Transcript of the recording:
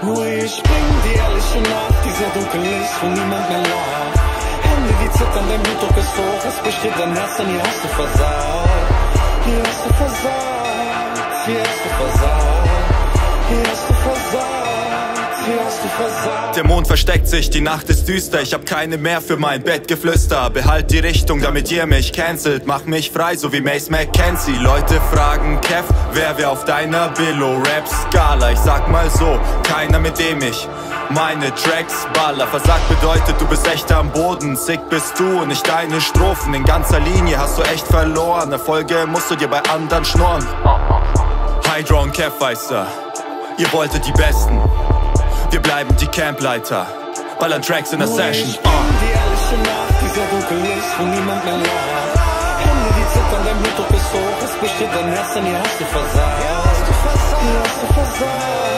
Nur ich bring die ehrliche Nacht, die sehr dunkel ist, wo niemand mehr lacht. Hände, die zittern, dein Blutdruck ist hoch, es bricht dir dein Herz, denn hier hast du versagt. Hier hast du versagt, hier hast du versagt, hier hast du versagt, hier hast du versagt. Der Mond versteckt sich, die Nacht ist düster, ich hab keine mehr für mein Bettgeflüster. Behalt die Richtung, damit ihr mich cancelt, mach mich frei, so wie Mace McKenzie. Leute fragen, Kev, wer auf deiner Billo-Rap-Skala? Ich sag mal so, keiner, mit dem ich meine Tracks baller. Versagt bedeutet, du bist echt am Boden, sick bist du und nicht deine Strophen. In ganzer Linie hast du echt verloren, Erfolge musst du dir bei anderen schnorren. Hydra und Kev weiß da, ihr wolltet die Besten, wir bleiben die Campleiter, ballern Tracks in der Session. Ich bring die ehrliche Nacht, die sehr dunkel ist, wo niemand mehr lacht. Hände, die zittern, dein Blutdruck ist hoch, es bricht dir dein Herz, denn hier hast du versagt. Hier hast du versagt,